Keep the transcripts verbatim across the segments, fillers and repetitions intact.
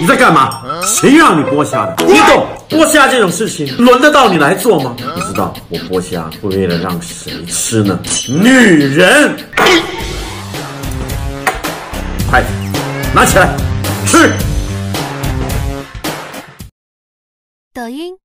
你在干嘛？谁让你剥虾的？你懂剥虾这种事情，轮得到你来做吗？你知道我剥虾为了让谁吃呢？女人！筷子拿起来吃。 抖音。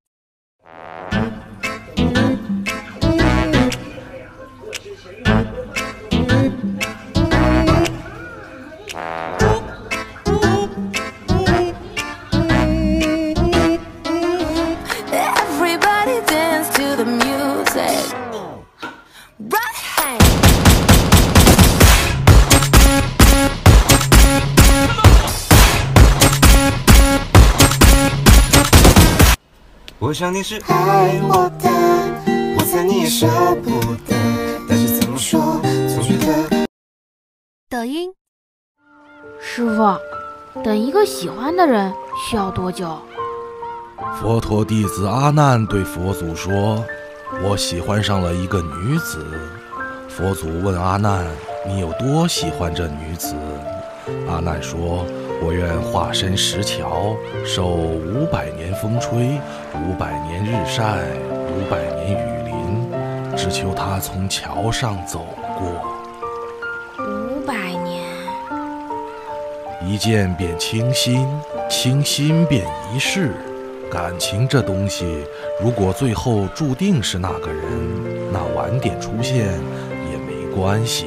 我想你是爱我的，我猜你也舍不得，但是怎么说，总觉得。 抖音。 师傅，等一个喜欢的人需要多久？ 佛陀弟子阿难对佛祖说：“我喜欢上了一个女子。”佛祖问阿难：“你有多喜欢这女子？”阿难说：“我愿化身石桥，受五百年风吹，五百年日晒，五百年雨淋，只求她从桥上走过。 五百年， 一见便倾心，倾心便一世。感情这东西，如果最后注定是那个人，那晚点出现也没关系。”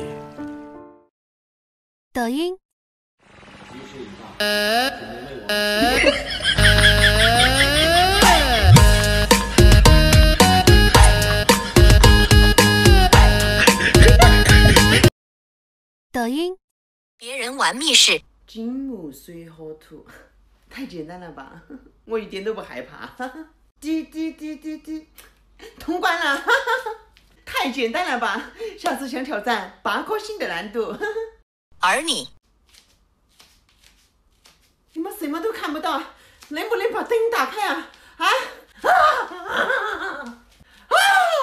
抖音。抖音。 别人玩密室。 金木水火土，太简单了吧？我一点都不害怕。滴滴滴滴滴，通关了！太简单了吧？下次想挑战八颗星的难度。 而你。 你们什么都看不到，能不能把灯打开啊？啊啊啊啊！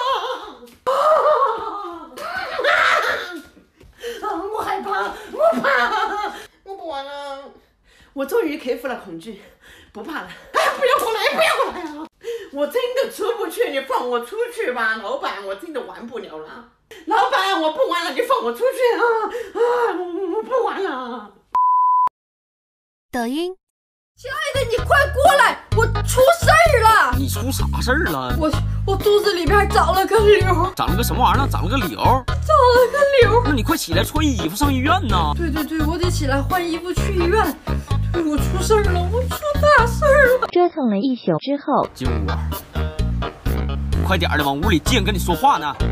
我害怕，我怕，我不玩了。我终于克服了恐惧，不怕了。哎，不要过来，不要过来啊！我真的出不去，你放我出去吧，老板，我真的玩不了了。老板，我不玩了，你放我出去啊！啊，我我不玩了。 抖音。 亲爱的，你快过来，我出事儿了！ 你出啥事儿了？ 我我肚子里边长了个瘤。 长了个什么玩意儿？长了个瘤？长了个瘤。 那你快起来穿衣服上医院呐！ 对对对，我得起来换衣服去医院。对，我出事儿了，我出大事儿了！ 折腾了一宿之后， 进屋啊！快点的，往屋里进，跟你说话呢。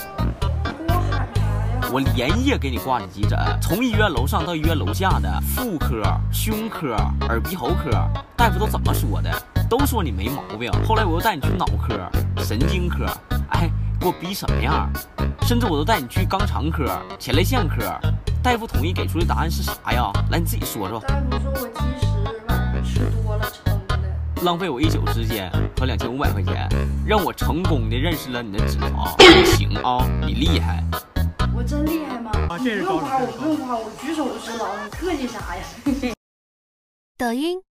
我连夜给你挂的急诊，从医院楼上到医院楼下的妇科、胸科、耳鼻喉科，大夫都怎么说的？都说你没毛病。后来我又带你去脑科、神经科，哎，给我逼什么样？甚至我都带你去肛肠科、前列腺科，大夫统一给出的答案是啥呀？来，你自己说说。 大夫说我积食，晚上吃多了撑的。 浪费我一宿时间和两千五百块钱，让我成功的认识了你的脂肪。你行啊，你厉害。 我真厉害吗？ 啊，这是不用夸我，不用夸我，举手就知道，你客气啥呀？ 抖音。